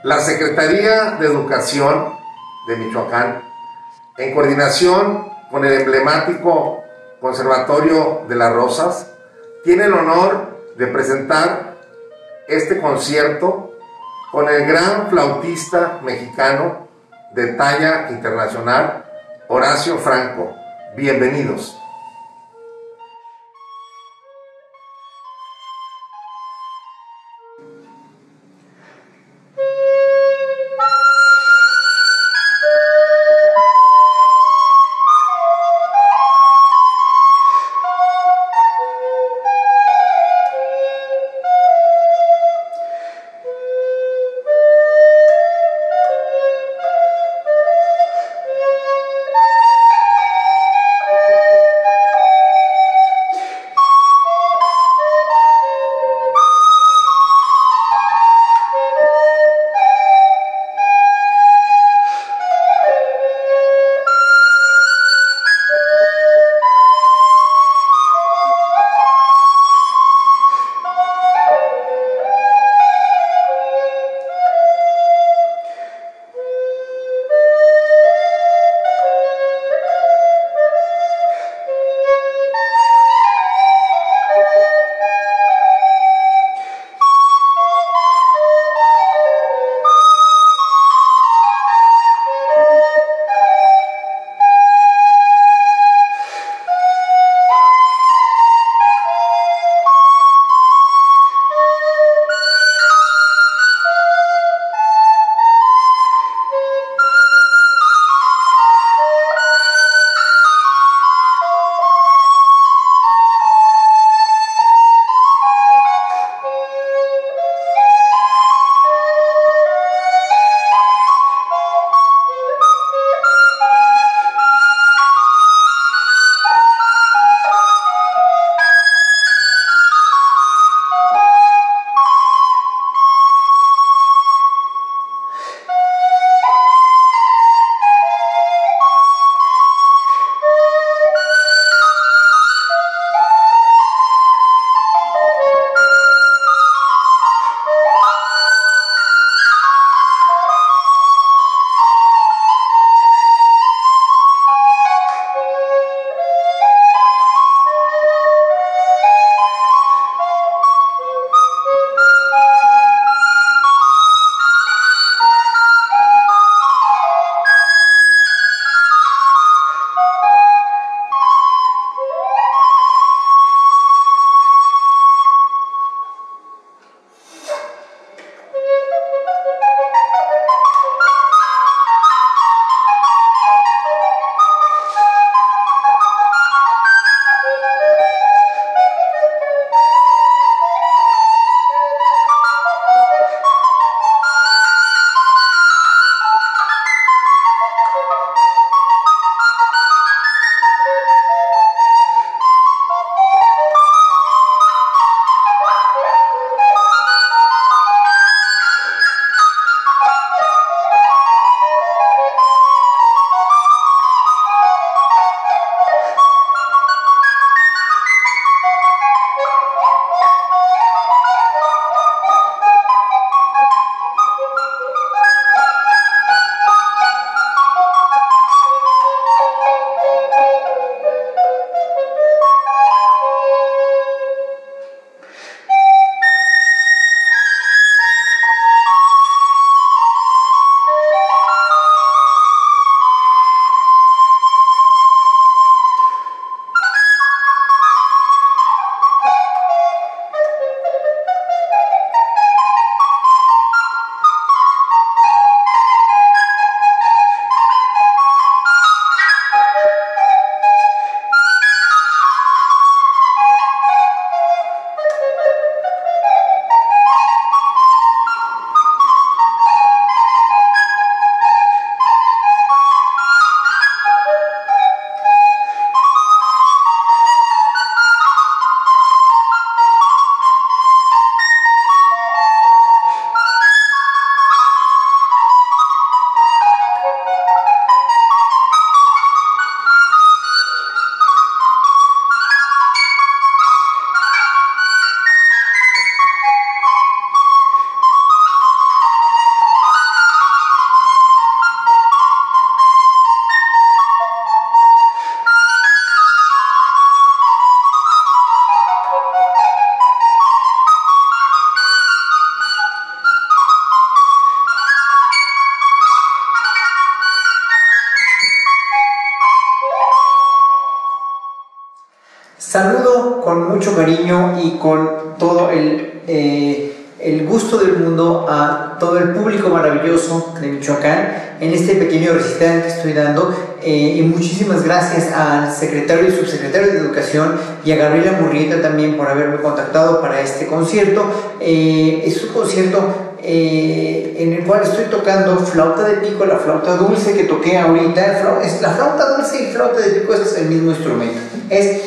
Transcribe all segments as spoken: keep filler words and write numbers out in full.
La Secretaría de Educación de Michoacán, en coordinación con el emblemático Conservatorio de las Rosas, tiene el honor de presentar este concierto con el gran flautista mexicano de talla internacional, Horacio Franco. Bienvenidos. Saludo con mucho cariño y con todo el, eh, el gusto del mundo a todo el público maravilloso de Michoacán en este pequeño recital que estoy dando, eh, y muchísimas gracias al secretario y subsecretario de Educación y a Gabriela Murrieta también por haberme contactado para este concierto. Eh, es un concierto Eh, en el cual estoy tocando flauta de pico, la flauta dulce que toqué ahorita. La flauta dulce y flauta de pico es el mismo instrumento, es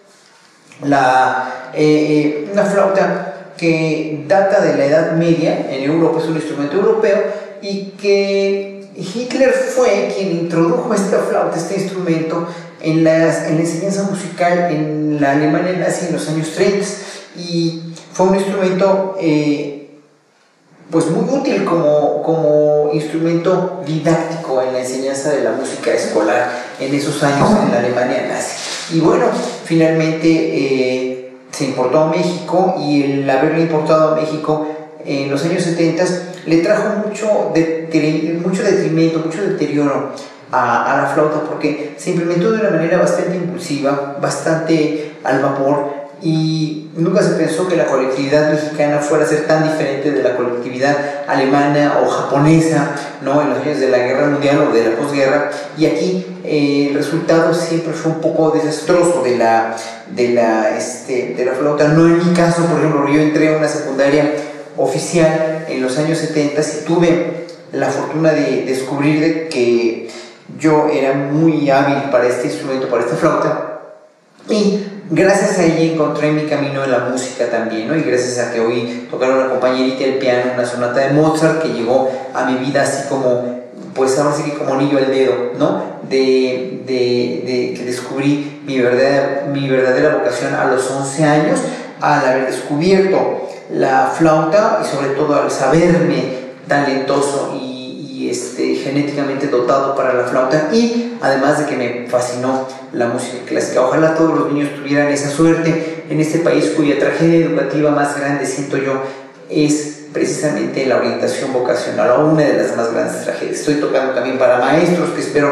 la, eh, una flauta que data de la Edad Media en Europa, es un instrumento europeo, y que Hitler fue quien introdujo esta flauta, este instrumento en, las, en la enseñanza musical en la Alemania nazi en los años treinta, y fue un instrumento eh, pues muy útil como, como instrumento didáctico en la enseñanza de la música escolar en esos años en la Alemania nazi. Y bueno, finalmente eh, se importó a México, y el haberle importado a México en los años setenta le trajo mucho, de, mucho detrimento, mucho deterioro a, a la flauta, porque se implementó de una manera bastante impulsiva, bastante al vapor, y nunca se pensó que la colectividad mexicana fuera a ser tan diferente de la colectividad alemana o japonesa, ¿no?, en los años de la guerra mundial o de la posguerra. Y aquí eh, el resultado siempre fue un poco desastroso de la, de, la, este, de la flauta. No en mi caso, por ejemplo, yo entré a una secundaria oficial en los años setenta y tuve la fortuna de descubrir de que yo era muy hábil para este instrumento, para esta flauta, y gracias a ella encontré mi camino en la música también, ¿no? Y gracias a que oí tocar una compañerita del piano, una sonata de Mozart, que llegó a mi vida así como, pues ahora sí que como anillo al dedo, ¿no? De, de, de que descubrí mi verdadera, mi verdadera vocación a los once años, al haber descubierto la flauta, y sobre todo al saberme talentoso y Y este, genéticamente dotado para la flauta, y además de que me fascinó la música clásica. Ojalá todos los niños tuvieran esa suerte en este país, cuya tragedia educativa más grande, siento yo, es precisamente la orientación vocacional, o una de las más grandes tragedias. Estoy tocando también para maestros, que espero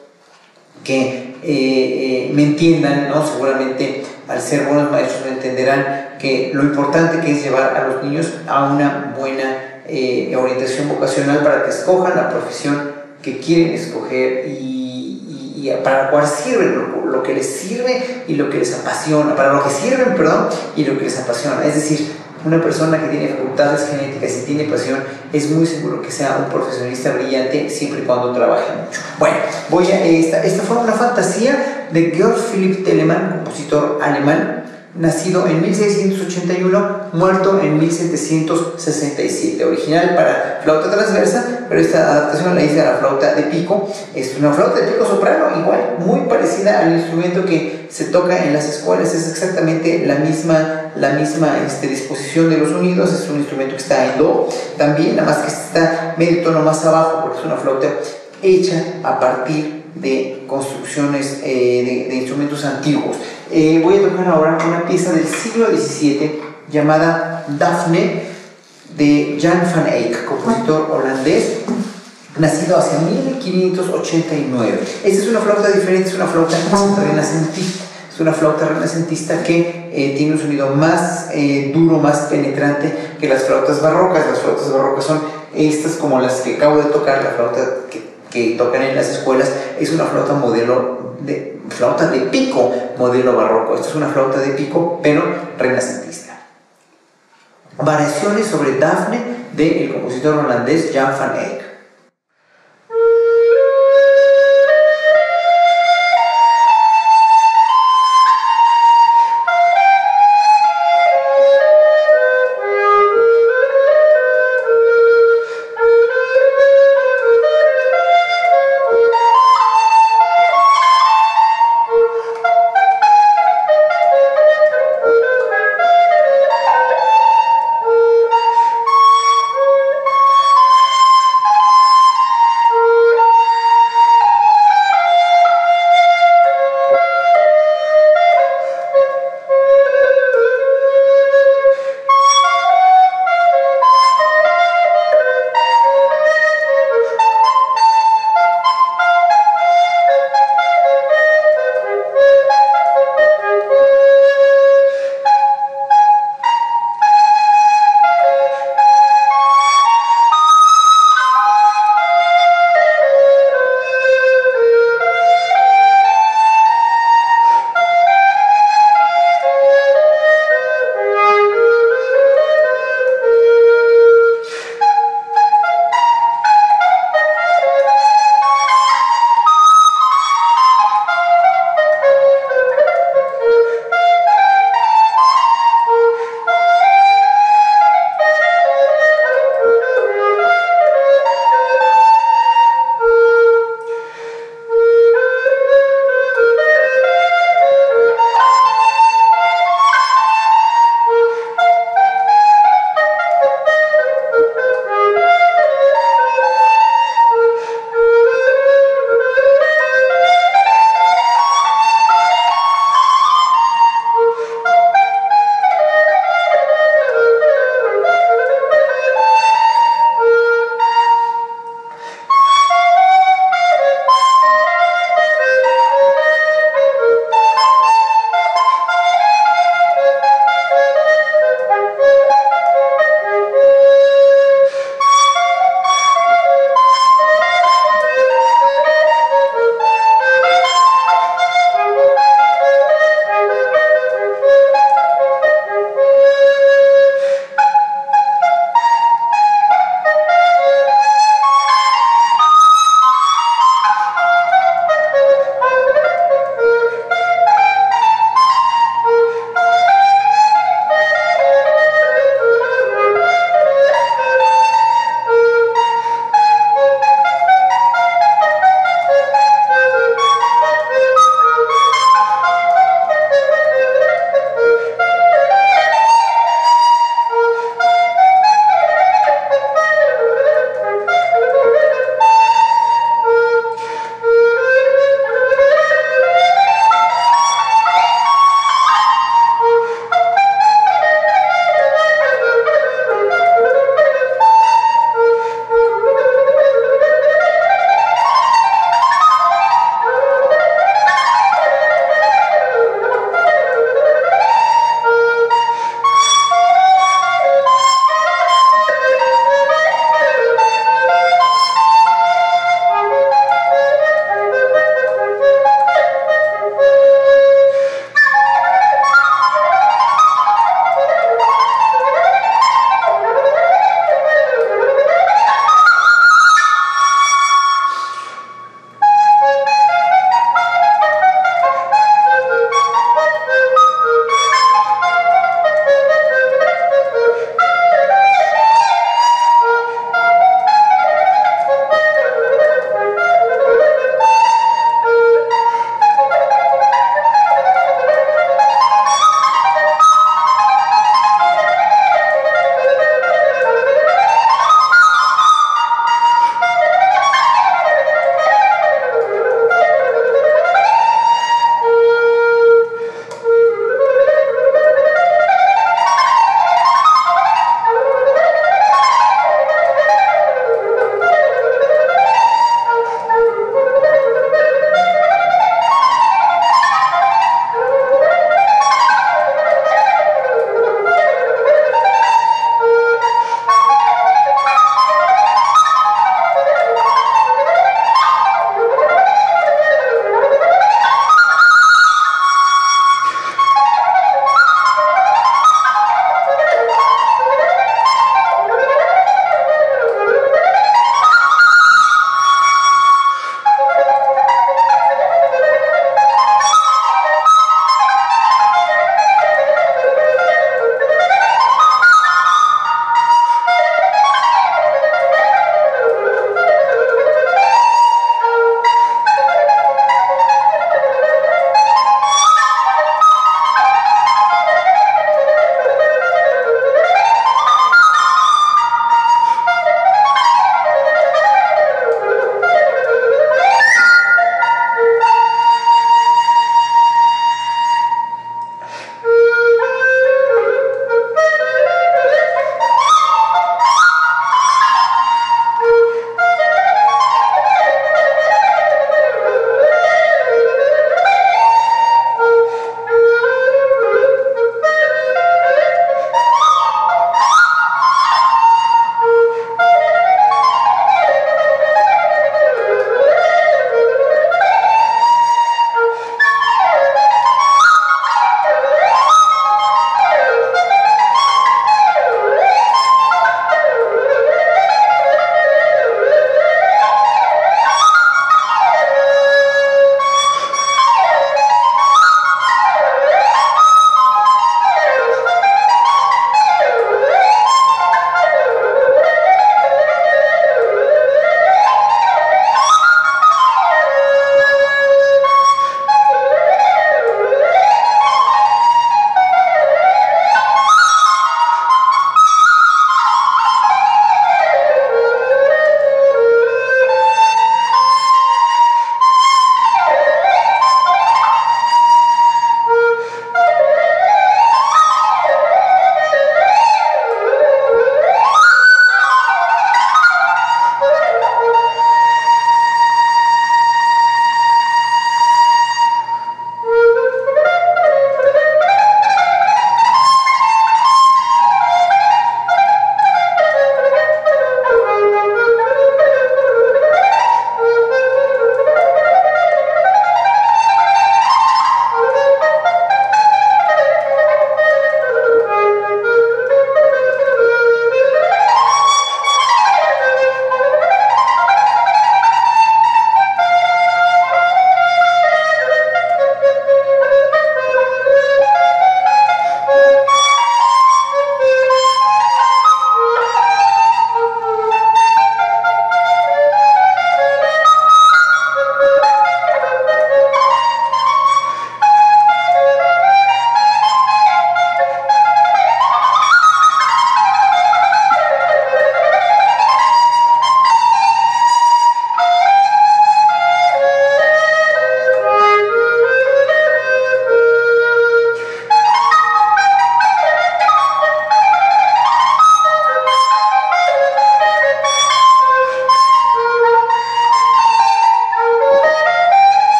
que eh, eh, me entiendan, ¿no? Seguramente al ser buenos maestros me entenderán que lo importante que es llevar a los niños a una buena Eh, orientación vocacional para que escojan la profesión que quieren escoger, y, y, y para la cual sirven, lo, lo que les sirve y lo que les apasiona, para lo que sirven, perdón, y lo que les apasiona. Es decir, una persona que tiene facultades genéticas y tiene pasión, es muy seguro que sea un profesionista brillante, siempre y cuando trabaje mucho. Bueno, voy a esta, esta fue una fantasía de Georg Philipp Telemann, compositor alemán, nacido en mil seiscientos ochenta y uno, muerto en mil setecientos sesenta y siete, original para flauta transversa, pero esta adaptación la hice a la flauta de pico. Es una flauta de pico soprano, igual, muy parecida al instrumento que se toca en las escuelas, es exactamente la misma, la misma este, disposición de los sonidos. Es un instrumento que está en do también, nada más que está medio tono más abajo, porque es una flauta hecha a partir de construcciones eh, de, de instrumentos antiguos. Eh, voy a tocar ahora una pieza del siglo diecisiete llamada Daphne, de Jan van Eyck, compositor holandés, nacido hacia mil quinientos ochenta y nueve. Esta es una flauta diferente, es una flauta renacentista. Es una flauta renacentista que eh, tiene un sonido más eh, duro, más penetrante que las flautas barrocas. Las flautas barrocas son estas como las que acabo de tocar, la flauta que, que tocan en las escuelas. Es una flauta modelo de flauta de pico, modelo barroco. Esta es una flauta de pico, pero renacentista. Variaciones sobre Daphne del compositor holandés Jan van Eyck.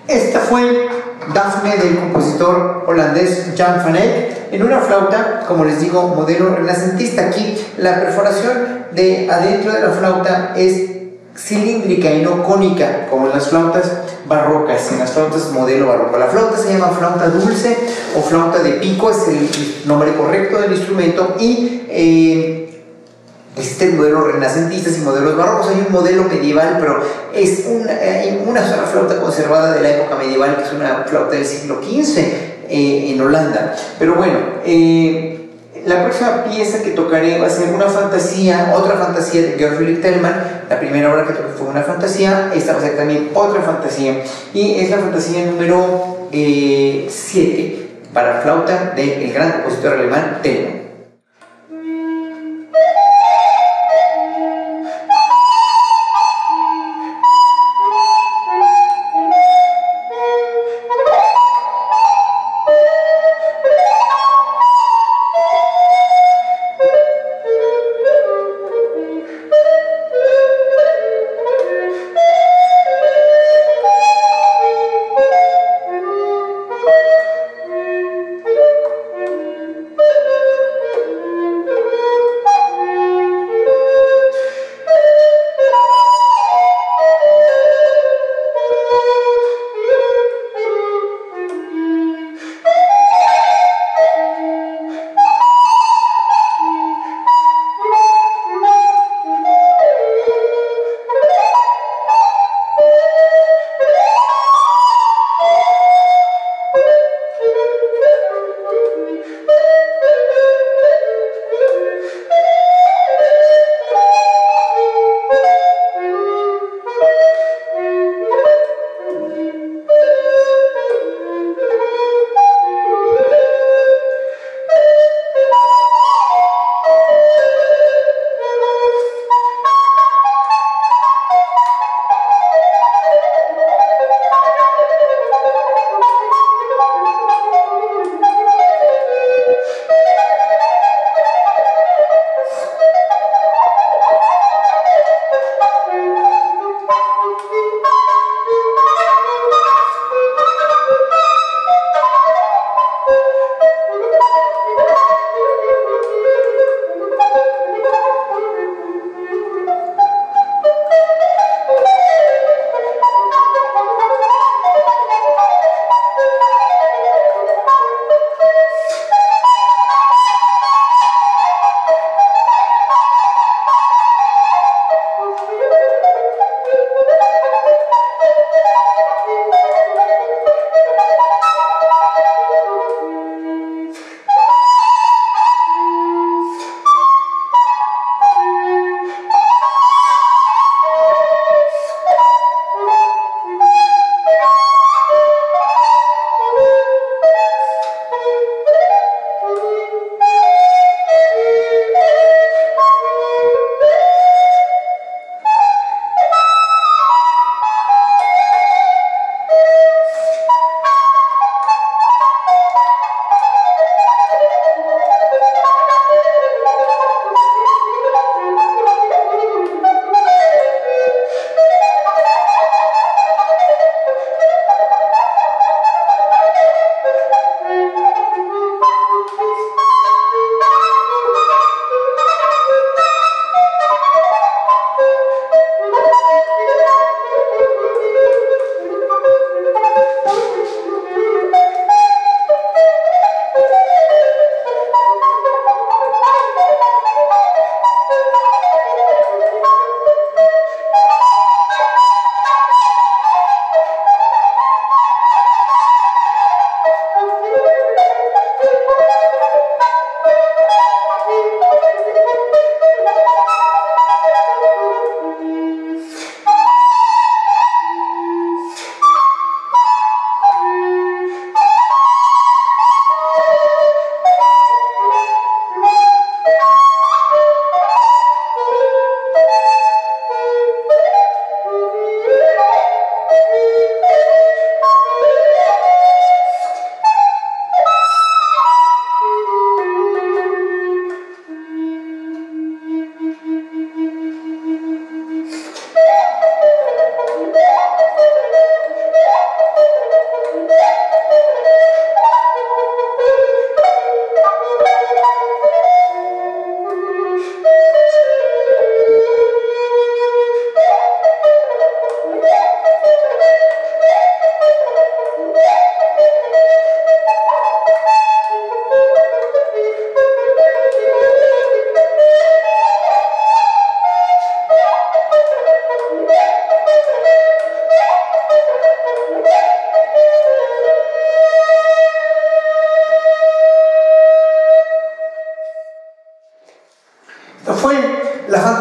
Esta fue Dafne del compositor holandés Jan van Eyck en una flauta, como les digo, modelo renacentista. Aquí la perforación de adentro de la flauta es cilíndrica y no cónica, como en las flautas barrocas, en las flautas modelo barroco. La flauta se llama flauta dulce o flauta de pico, es el nombre correcto del instrumento, y eh, existen modelos renacentistas y modelos barrocos. Hay un modelo medieval, pero es una, hay una sola flauta conservada de la época medieval, que es una flauta del siglo quince eh, en Holanda. Pero bueno, eh, la próxima pieza que tocaré va a ser una fantasía, otra fantasía de Georg Philipp Telemann. La primera obra que toqué fue una fantasía, esta va a ser también otra fantasía, y es la fantasía número siete eh, para flauta del gran compositor alemán Telemann.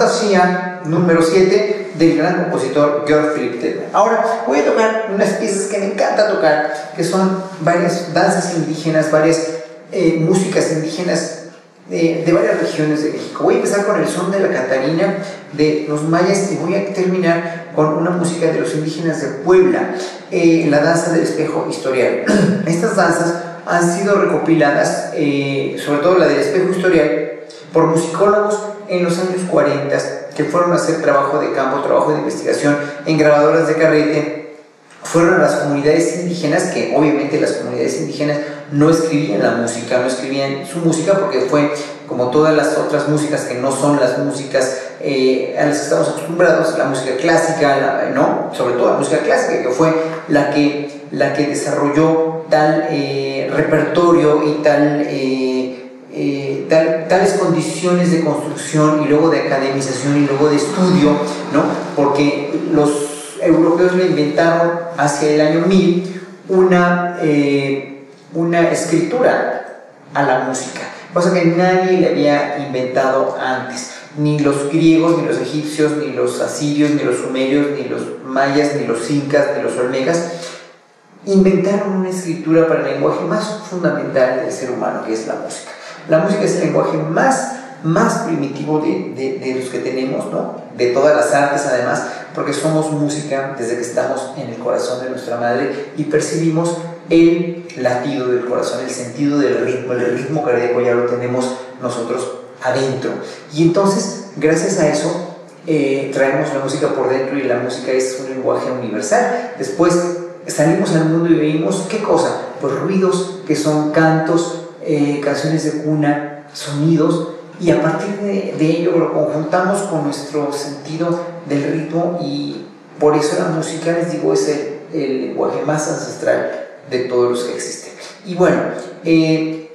Fantasía número siete del gran compositor Georg Philipp Telemann. Ahora voy a tocar unas piezas que me encanta tocar, que son varias danzas indígenas, varias eh, músicas indígenas de, de varias regiones de México. Voy a empezar con el son de la Catarina de los mayas y voy a terminar con una música de los indígenas de Puebla, eh, la danza del espejo historial. Estas danzas han sido recopiladas, eh, sobre todo la del espejo historial, por musicólogos en los años cuarenta, que fueron a hacer trabajo de campo, trabajo de investigación en grabadoras de carrete. Fueron a las comunidades indígenas, que obviamente las comunidades indígenas no escribían la música, no escribían su música, porque fue como todas las otras músicas que no son las músicas eh, a las que estamos acostumbrados, la música clásica, la, ¿no? Sobre todo la música clásica, que fue la que, la que desarrolló tal eh, repertorio y tal... Eh, Eh, tal, tales condiciones de construcción y luego de academización y luego de estudio, ¿no? Porque los europeos le inventaron hacia el año mil una, eh, una escritura a la música, cosa que nadie le había inventado antes, ni los griegos, ni los egipcios, ni los asirios, ni los sumerios, ni los mayas, ni los incas, ni los olmecas inventaron una escritura para el lenguaje más fundamental del ser humano, que es la música. La música es el lenguaje más, más primitivo de, de, de los que tenemos, ¿no? De todas las artes, además, porque somos música desde que estamos en el corazón de nuestra madre y percibimos el latido del corazón, el sentido del ritmo, el ritmo cardíaco ya lo tenemos nosotros adentro. Y entonces, gracias a eso, eh, traemos la música por dentro y la música es un lenguaje universal. Después salimos al mundo y veíamos, ¿qué cosa? Pues ruidos que son cantos, Eh, canciones de cuna, sonidos, y a partir de, de ello lo conjuntamos con nuestro sentido del ritmo, y por eso la música, les digo, es el, el lenguaje más ancestral de todos los que existen. Y bueno, eh,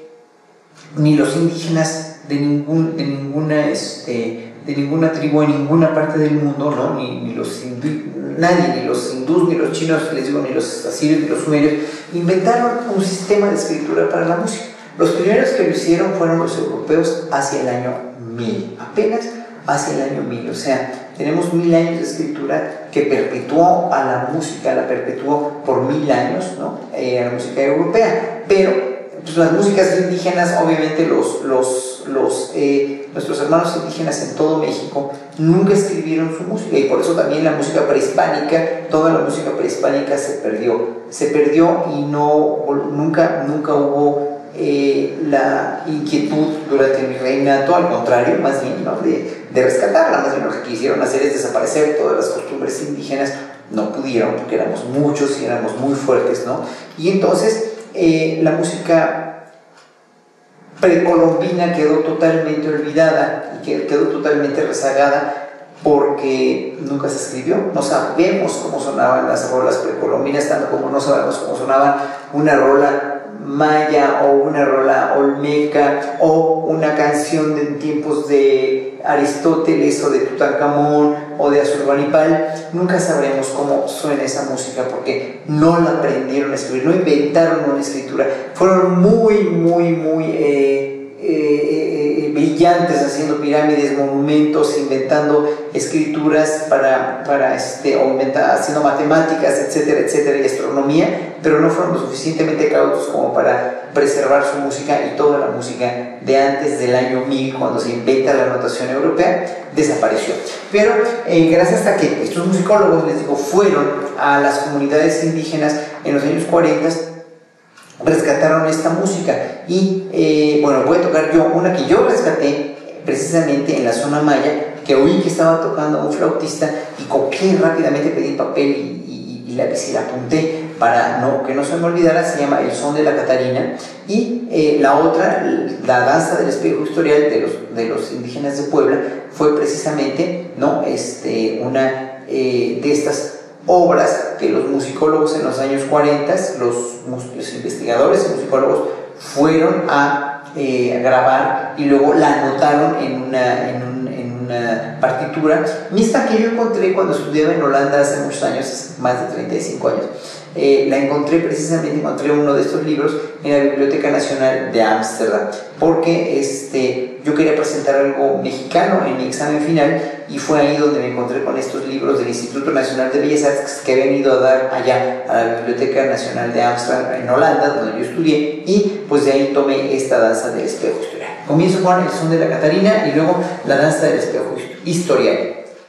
ni los indígenas de, ningún, de, ninguna, este, de ninguna tribu en ninguna parte del mundo, ¿no? ni, ni los hindú, nadie, ni los hindús, ni los chinos, les digo, ni los asirios, ni los sumerios, inventaron un sistema de escritura para la música. Los primeros que lo hicieron fueron los europeos hacia el año mil, apenas hacia el año mil. O sea, tenemos mil años de escritura que perpetuó a la música, la perpetuó por mil años, ¿no? Eh, a la música europea. Pero pues, las músicas indígenas, obviamente los, los, los, eh, nuestros hermanos indígenas en todo México nunca escribieron su música, y por eso también la música prehispánica, toda la música prehispánica se perdió. Se perdió y no, nunca, nunca hubo Eh, la inquietud durante mi reinato, al contrario, más bien, ¿no? de, de rescatarla. Más bien lo que quisieron hacer es desaparecer todas las costumbres indígenas. No pudieron porque éramos muchos y éramos muy fuertes, ¿no? Y entonces eh, la música precolombina quedó totalmente olvidada y quedó totalmente rezagada porque nunca se escribió. No sabemos cómo sonaban las rolas precolombinas, tanto como no sabemos cómo sonaba una rola maya o una rola olmeca o una canción de tiempos de Aristóteles o de Tutankamón o de Asurbanipal. Nunca sabremos cómo suena esa música porque no la aprendieron a escribir, no inventaron una escritura. Fueron muy, muy, muy eh, eh, eh, brillantes haciendo pirámides, monumentos, inventando escrituras para, para este, aumentar, haciendo matemáticas, etcétera, etcétera, y astronomía, pero no fueron lo suficientemente cautos como para preservar su música, y toda la música de antes del año mil, cuando se inventa la notación europea, desapareció. Pero eh, gracias a que estos musicólogos, les digo, fueron a las comunidades indígenas en los años cuarenta, rescataron esta música. Y eh, bueno, voy a tocar yo una que yo rescaté precisamente en la zona maya, que oí que estaba tocando un flautista y copié rápidamente, pedí papel y, y, y lápiz y la apunté para no, que no se me olvidara. Se llama El Son de la Catarina. Y eh, la otra, la danza del espejo historial de los, de los indígenas de Puebla, fue precisamente, ¿no? este, una eh, de estas obras que los musicólogos en los años cuarenta, los, los investigadores y musicólogos fueron a eh, grabar y luego la anotaron en una, en, un, en una partitura. Y esta que yo encontré cuando estudiaba en Holanda hace muchos años, hace más de treinta y cinco años, eh, la encontré precisamente, encontré uno de estos libros en la Biblioteca Nacional de Ámsterdam, porque este, yo quería presentar algo mexicano en mi examen final, y fue ahí donde me encontré con estos libros del Instituto Nacional de Bellas Artes que habían ido a dar allá a la Biblioteca Nacional de Ámsterdam en Holanda, donde yo estudié, y pues de ahí tomé esta danza del espejo historial. Comienzo con el son de la Catarina y luego la danza del espejo historial.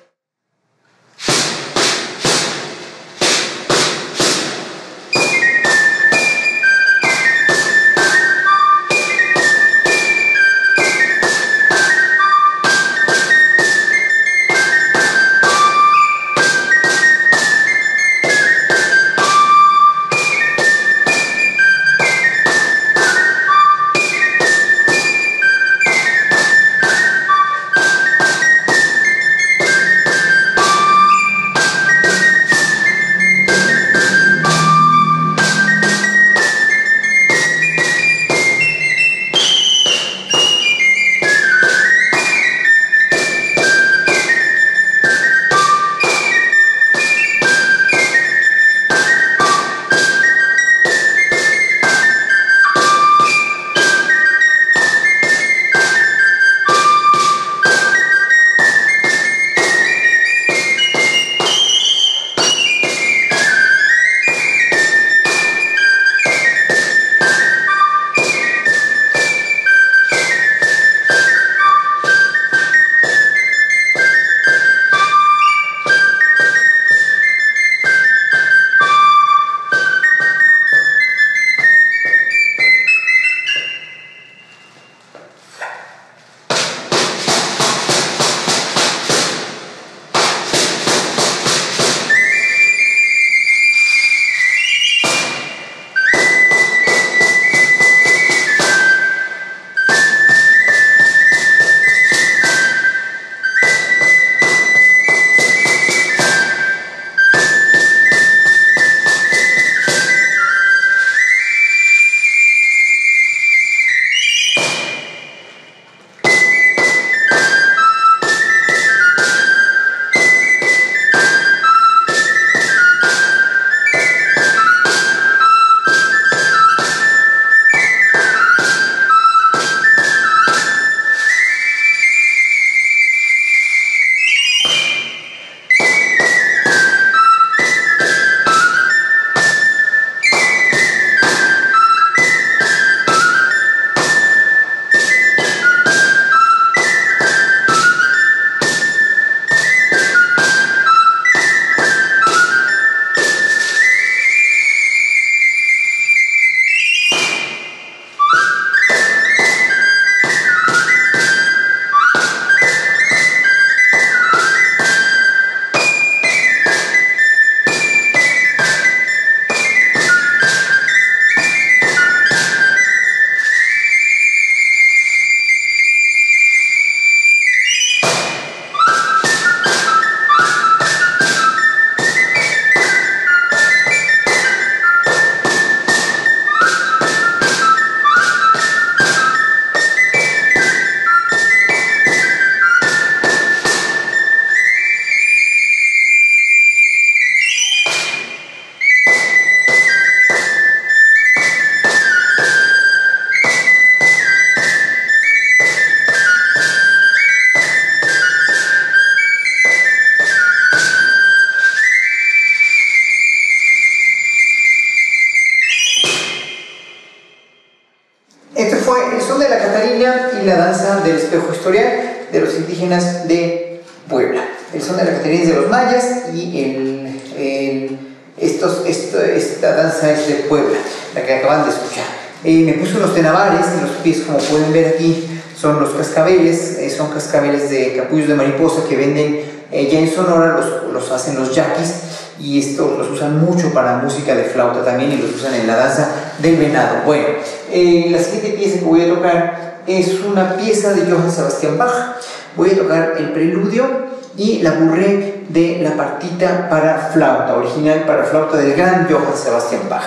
Y la danza del espejo historial de los indígenas de Puebla. El son de la Catarina es de los mayas y el, el, estos, esto, esta danza es de Puebla, la que acaban de escuchar. Eh, me puse unos tenavares en los pies, como pueden ver aquí, son los cascabeles, eh, son cascabeles de capullos de mariposa que venden eh, ya en Sonora, los, los hacen los yaquis, y estos los usan mucho para música de flauta también, y los usan en la danza del venado. Bueno, eh, la siguiente pieza que voy a tocar es una pieza de Johann Sebastian Bach. Voy a tocar el preludio y la burré de la partita para flauta, original para flauta del gran Johann Sebastian Bach.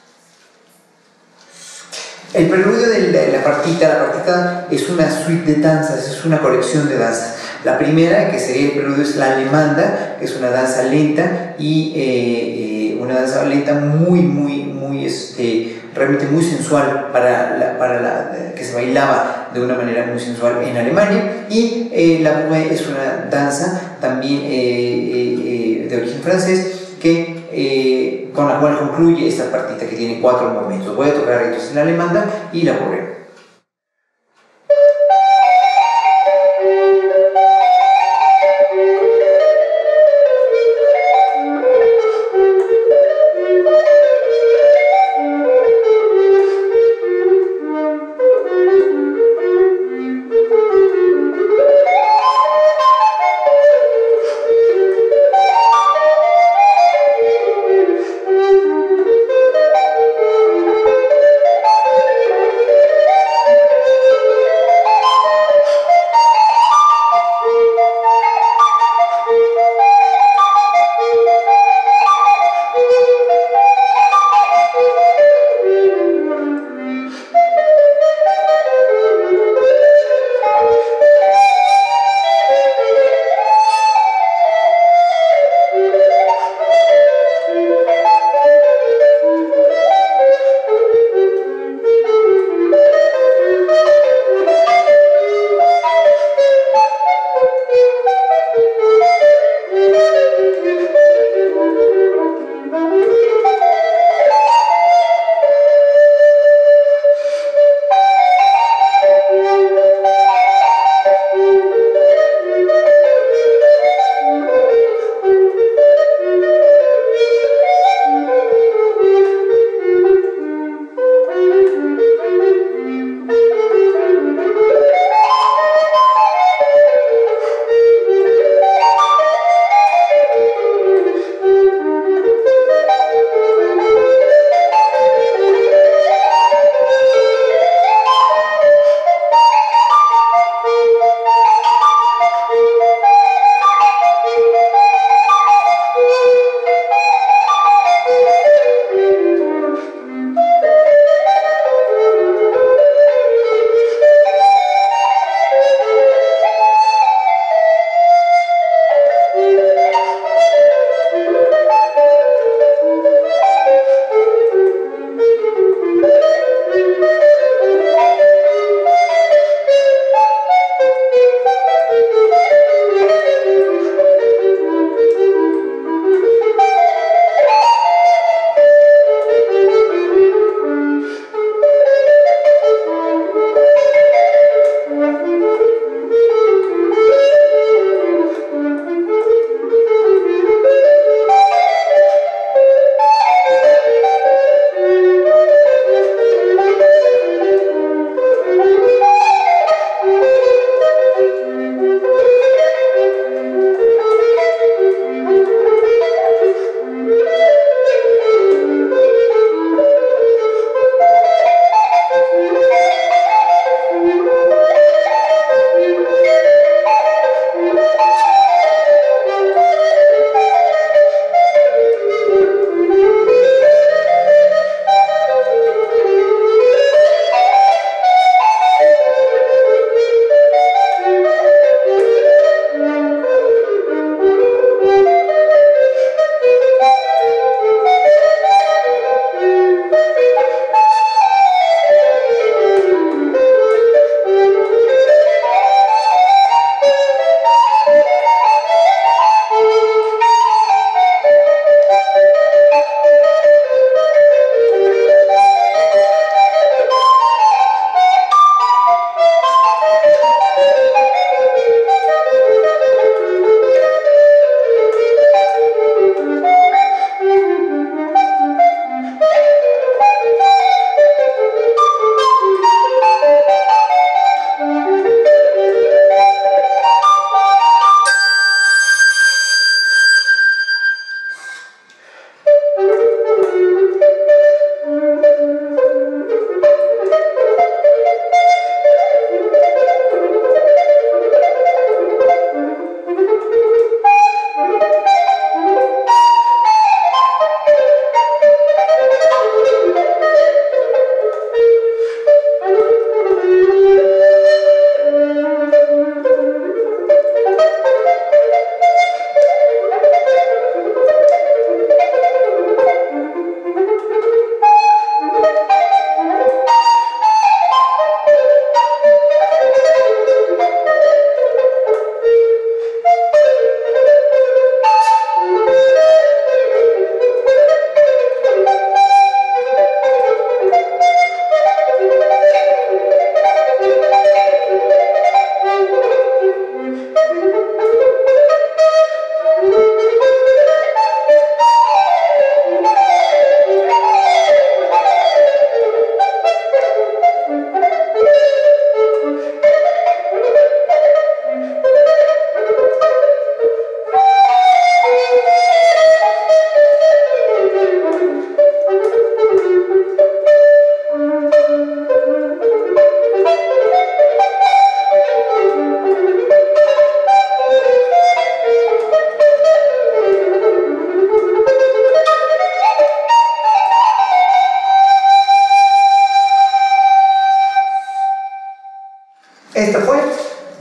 El preludio de la, de la partita, la partita es una suite de danzas, es una colección de danzas. La primera, que sería el preludio, es la alemanda, que es una danza lenta y eh, eh, una danza lenta muy, muy, muy, este, realmente muy sensual para la, para la que se bailaba de una manera muy sensual en Alemania. Y eh, la Bouée es una danza también eh, eh, de origen francés que, eh, con la cual concluye esta partita que tiene cuatro momentos. Voy a tocar entonces la alemanda y la Bouée.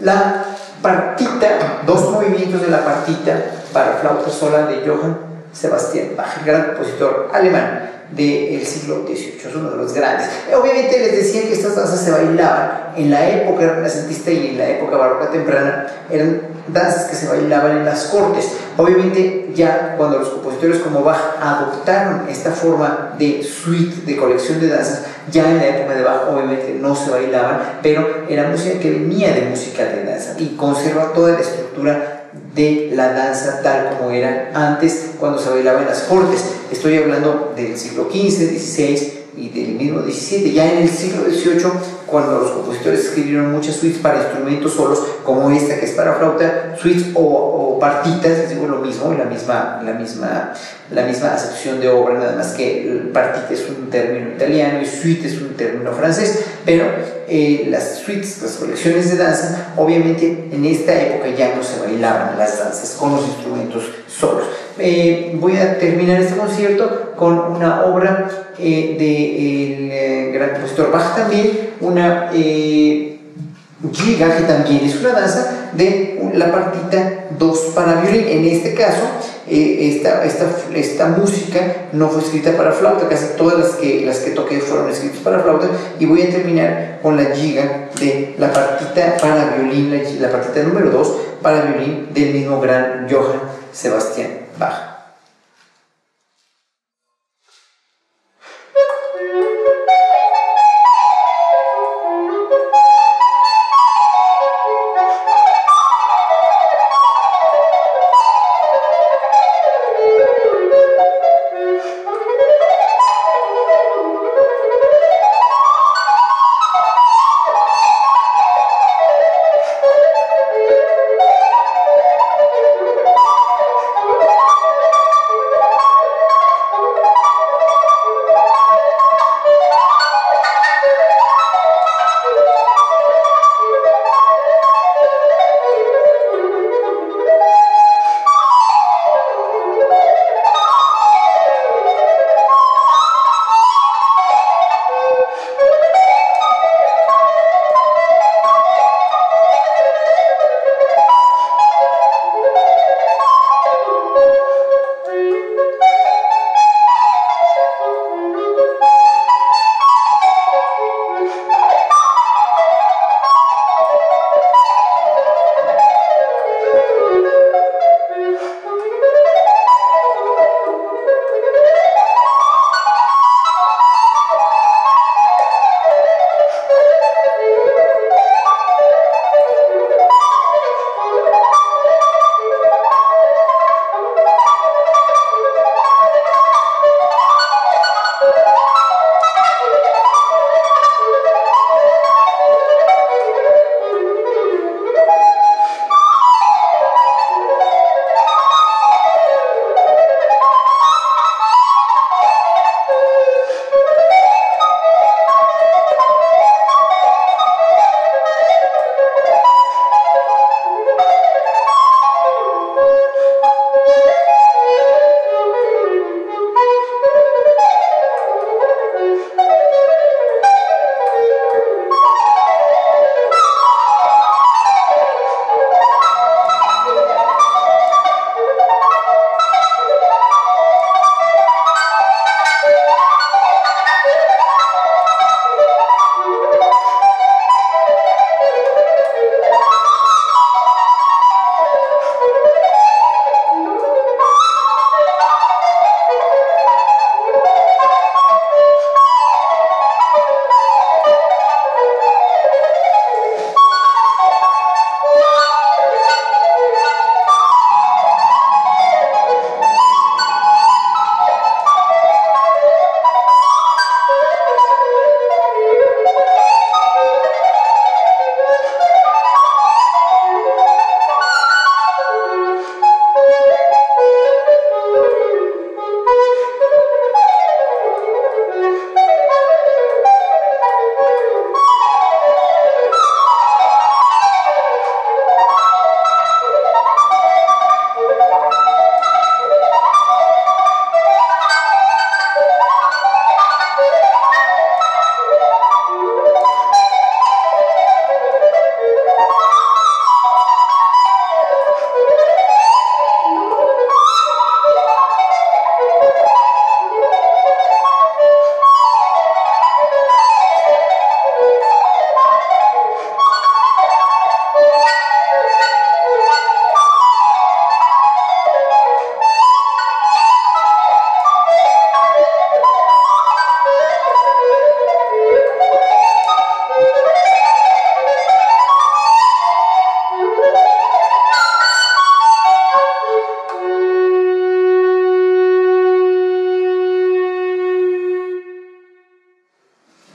la partita, dos movimientos de la partita para flauta sola de Johann Sebastian Bach, el gran compositor alemán del siglo dieciocho, es uno de los grandes. Obviamente les decía que estas danzas se bailaban en la época renacentista y en la época barroca temprana, eran danzas que se bailaban en las cortes. Obviamente ya cuando los compositores como Bach adoptaron esta forma de suite, de colección de danzas, ya en la época de Bach obviamente no se bailaban, pero era música que venía de música de danza y conserva toda la estructura de la danza tal como era antes cuando se bailaba en las cortes. Estoy hablando del siglo quince, dieciséis y del mismo diecisiete. Ya en el siglo dieciocho, cuando los compositores escribieron muchas suites para instrumentos solos, como esta que es para flauta, suites o, o partitas, es digo lo mismo, la misma, la, misma, la misma acepción de obra, nada más que partita es un término italiano y suite es un término francés, pero eh, las suites, las colecciones de danza, obviamente en esta época ya no se bailaban las danzas con los instrumentos solos. Eh, voy a terminar este concierto con una obra eh, del eh, gran compositor Bach también, una eh, giga que también es una danza de la partita dos para violín. En este caso eh, esta, esta, esta música no fue escrita para flauta, casi todas las que, las que toqué fueron escritas para flauta, y voy a terminar con la giga de la partita para violín, la, la partita número dos para violín del mismo gran Johann Sebastian Bach.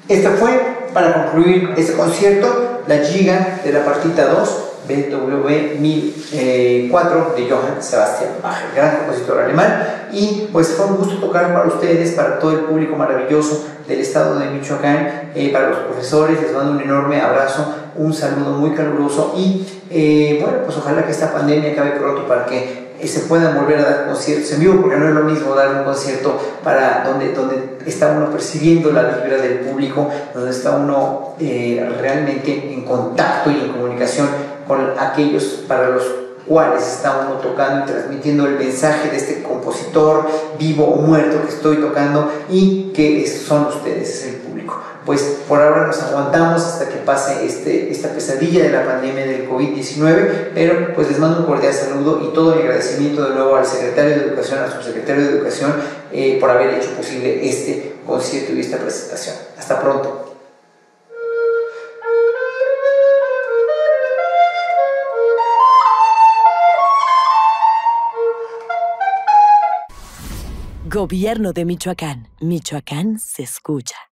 Esta fue, para concluir este concierto, la Giga de la partita dos, B W mil cuatro de Johann Sebastian Bach, el gran compositor alemán. Y pues fue un gusto tocar para ustedes, para todo el público maravilloso del estado de Michoacán, eh, para los profesores. Les mando un enorme abrazo, un saludo muy caluroso y eh, bueno, pues ojalá que esta pandemia acabe pronto para que eh, se puedan volver a dar conciertos en vivo, porque no es lo mismo dar un concierto para donde, donde está uno percibiendo la vibra del público, donde está uno eh, realmente en contacto y en comunicación con aquellos para los cuales está uno tocando y transmitiendo el mensaje de este compositor vivo o muerto que estoy tocando, y que son ustedes, es el público. Pues por ahora nos aguantamos hasta que pase este, esta pesadilla de la pandemia del COVID diecinueve, pero pues les mando un cordial saludo y todo mi agradecimiento de nuevo al secretario de Educación, al subsecretario de Educación, eh, por haber hecho posible este concierto y esta presentación. Hasta pronto. Gobierno de Michoacán. Michoacán se escucha.